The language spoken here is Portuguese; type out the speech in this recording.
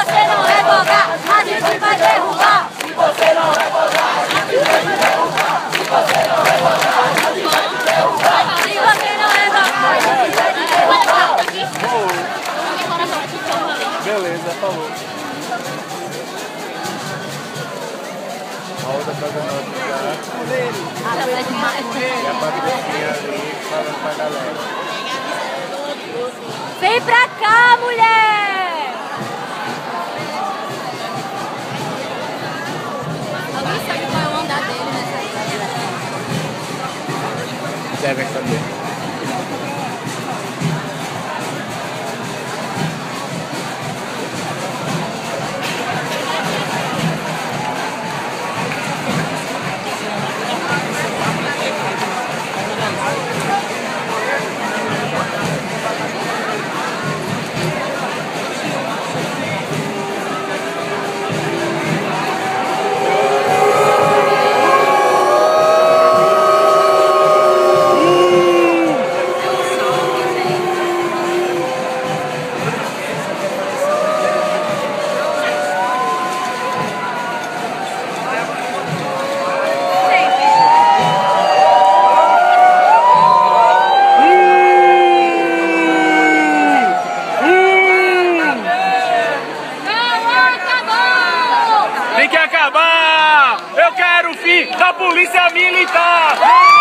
você não revogar, a gente vai derrubar. Se você não revogar, a gente vai te derrubar. Se você não revogar, a gente vai te derrubar. Se você não revogar, a gente vai te derrubar. Beleza, falou. A outra fazendo e a Patricinha ali falando pra galera. Vem pra cá, mulher! Alguém sabe qual é o andar dele nessa ilha? Devem saber. Tem que acabar! Eu quero o fim da polícia militar!